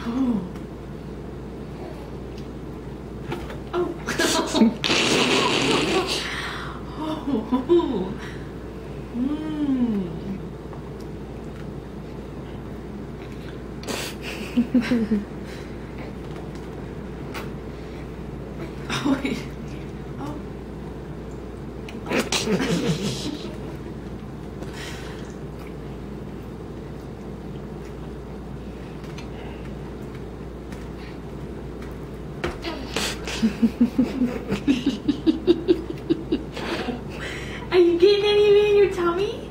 Oh. Oh. Oh. Mm. Oh, wait. Oh. Are you getting anything in your tummy?